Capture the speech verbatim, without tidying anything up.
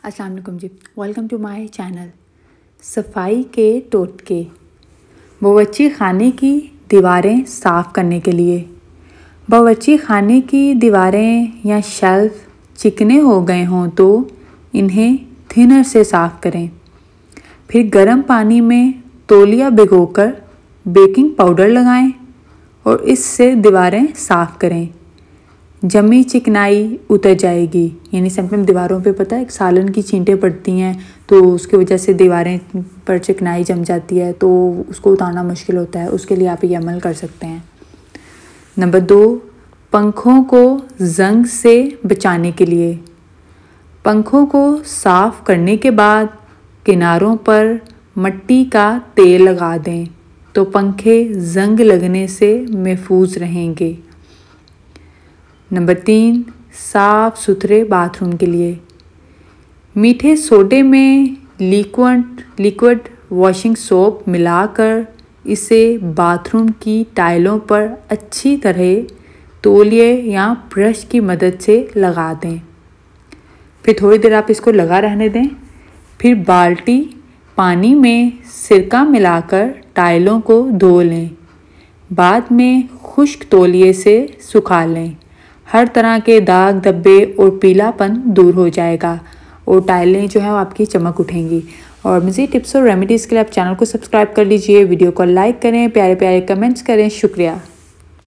अस्सलाम वालेकुम जी, वेलकम टू माय चैनल। सफाई के टोटके। बावर्ची खाने की दीवारें साफ़ करने के लिए बावर्ची खाने की दीवारें या शेल्फ चिकने हो गए हों तो इन्हें थिनर से साफ़ करें। फिर गर्म पानी में तौलिया भिगोकर बेकिंग पाउडर लगाएं और इससे दीवारें साफ़ करें। जमी चिकनाई उतर जाएगी, यानी समटाइम दीवारों पे पता है एक सालन की छींटें पड़ती हैं तो उसकी वजह से दीवारें पर चिकनाई जम जाती है, तो उसको उतारना मुश्किल होता है। उसके लिए आप ये अमल कर सकते हैं। नंबर दो, पंखों को जंग से बचाने के लिए पंखों को साफ़ करने के बाद किनारों पर मिट्टी का तेल लगा दें तो पंखे जंग लगने से महफूज रहेंगे। नंबर तीन, साफ़ सुथरे बाथरूम के लिए मीठे सोडे में लिक्विड लिक्विड वॉशिंग सोप मिलाकर इसे बाथरूम की टाइलों पर अच्छी तरह तौलिए या ब्रश की मदद से लगा दें। फिर थोड़ी देर आप इसको लगा रहने दें। फिर बाल्टी पानी में सिरका मिलाकर टाइलों को धो लें। बाद में खुश्क तौलिए से सुखा लें। हर तरह के दाग धब्बे और पीलापन दूर हो जाएगा और टाइलें जो है वो आपकी चमक उठेंगी। और मज़ीद टिप्स और रेमेडीज़ के लिए आप चैनल को सब्सक्राइब कर लीजिए, वीडियो को लाइक करें, प्यारे प्यारे कमेंट्स करें। शुक्रिया।